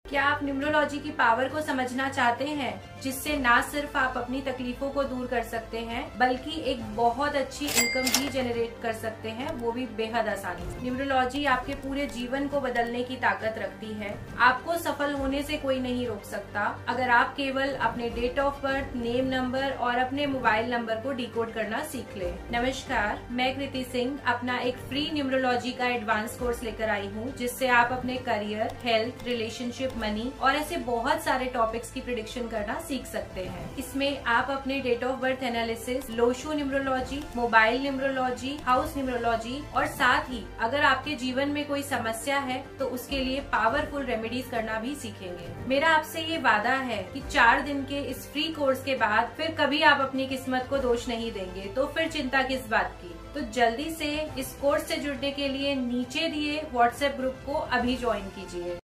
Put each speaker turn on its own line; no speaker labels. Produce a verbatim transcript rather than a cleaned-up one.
क्या आप न्यूमरोलॉजी की पावर को समझना चाहते हैं, जिससे ना सिर्फ आप अपनी तकलीफों को दूर कर सकते हैं बल्कि एक बहुत अच्छी इनकम भी जनरेट कर सकते हैं, वो भी बेहद आसानी से। न्यूमरोलॉजी आपके पूरे जीवन को बदलने की ताकत रखती है। आपको सफल होने से कोई नहीं रोक सकता अगर आप केवल अपने date of birth, name, number और अपने मोबाइल नंबर को डिकोड करना सीख ले। नमस्कार, मैं कृति सिंह अपना एक फ्री न्यूमरोलॉजी का एडवांस कोर्स लेकर आई हूँ, जिससे आप अपने करियर, हेल्थ, रिलेशनशिप, मनी और ऐसे बहुत सारे टॉपिक्स की प्रिडिक्शन करना सीख सकते हैं। इसमें आप अपने date of birth analysis, lo shu numerology, mobile numerology, house numerology और साथ ही अगर आपके जीवन में कोई समस्या है तो उसके लिए पावरफुल रेमेडीज करना भी सीखेंगे। मेरा आपसे ये वादा है कि चार दिन के इस फ्री कोर्स के बाद फिर कभी आप अपनी किस्मत को दोष नहीं देंगे, तो फिर चिंता किस बात की। तो जल्दी से इस कोर्स से जुड़ने के लिए नीचे दिए व्हाट्सएप ग्रुप को अभी ज्वाइन कीजिए।